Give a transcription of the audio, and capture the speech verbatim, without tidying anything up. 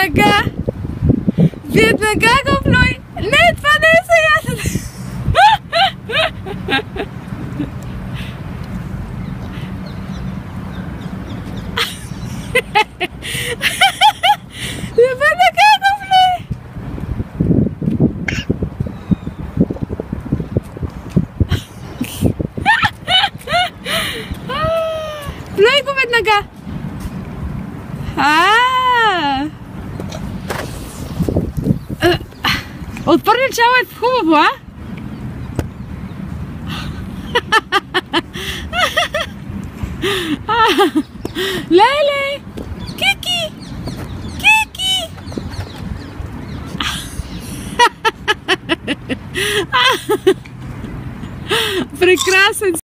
веднага, веднага го плюй. Не, това не е сега. Веднага го плюй. Плюй го веднага. А. От първи начало е хубаво, а? Леле! Кики! Кики! Прекрасен!